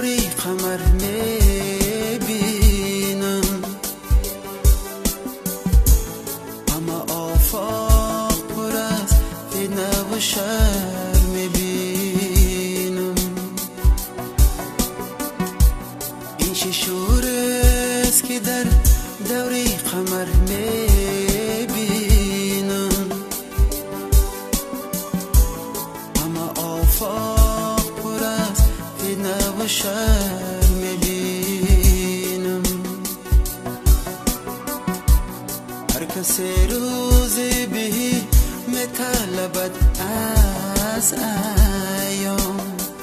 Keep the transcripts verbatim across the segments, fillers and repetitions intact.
دوری قمر میبینم، اما آفاق پر از فتنه و شر میبینم. این چه شور است که در دوری قمر میبینم، اما آفاق پر از فتنه و شر میبینم. هر کسی روزی بهی میطلبد از ایام،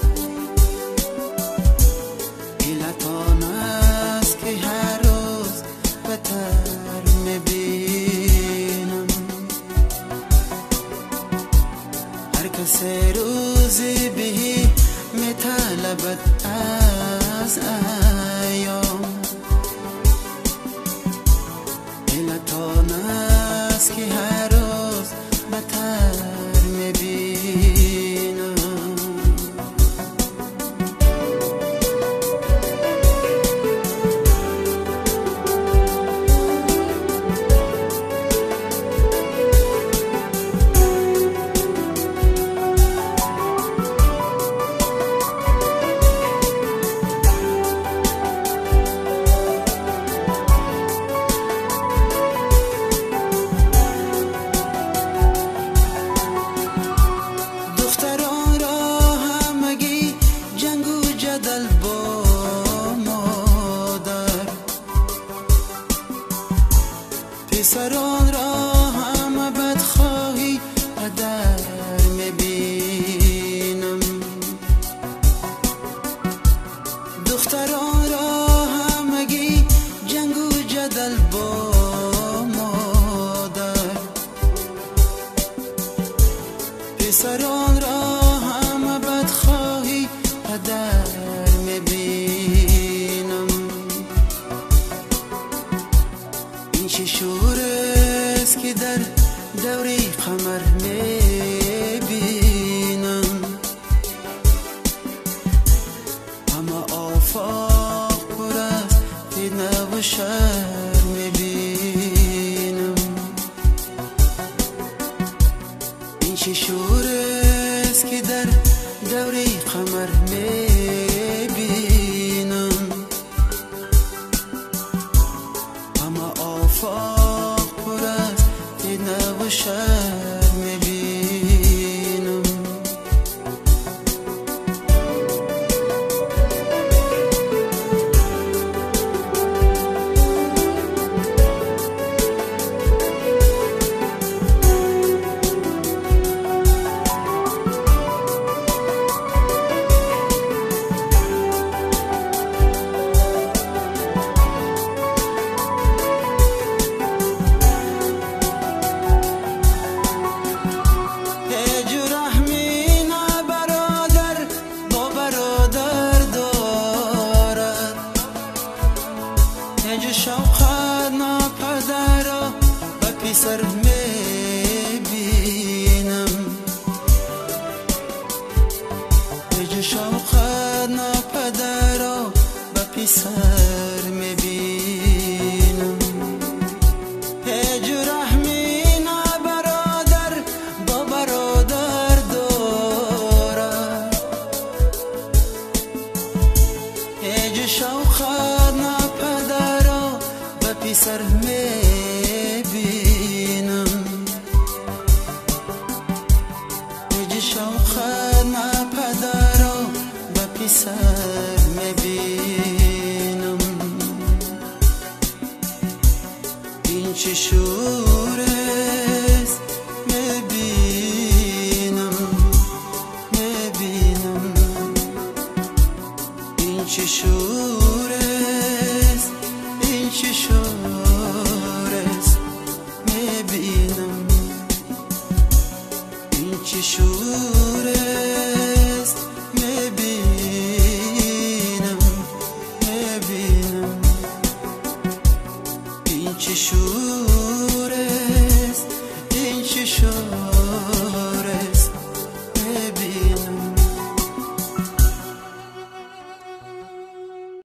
علت آن است که هر روز بهتر میبینم. هر کسی روزی بهی میطلبد از ایام، علت آن است که هر روز بهتر میبینم. پسران را همه بدخواهی پدر میبینم، دختران را همگی جنگ و جدل با مادر، پسران را همه بدخواهی پدر میبینم. این چه شور است که در دوری قمر میبینم، اما آفاق پر از فتنه و شر میبینم. این چه شور است که در دوری قمر میبینم، اما آفاق پر از فتنه و شر میبینم. شوقت ناپدر را به پسر میبینم، هج شوقت ناپدر را به پسر میبینم. هج رحمی نه برادر با برادر دارد، هج شوقت ناپدر پسر میبینم، هج شوقت ناپدر را به پسر میبینم. این چه شور است میبینم میبینم، این چه شور است، این چه شور است میبینم. این چه شور است میبینم میبینم، این چه شور است، این چه شور